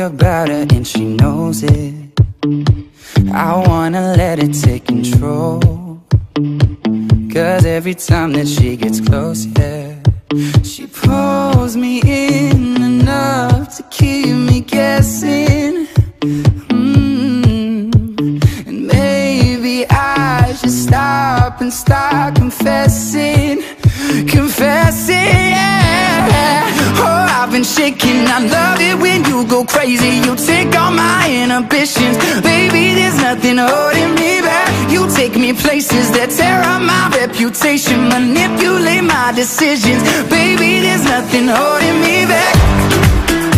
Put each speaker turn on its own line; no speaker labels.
about her and she knows it. I wanna let it take control, 'cause every time that she gets close, yeah, she pulls me in enough to keep me guessing. And maybe I should stop and start confessing, yeah. Oh, I've been shaking, I love it when you go crazy. You take all my inhibitions, baby, there's nothing holding me back. You take me places that tear up my reputation, manipulate my decisions, baby, there's nothing holding me back.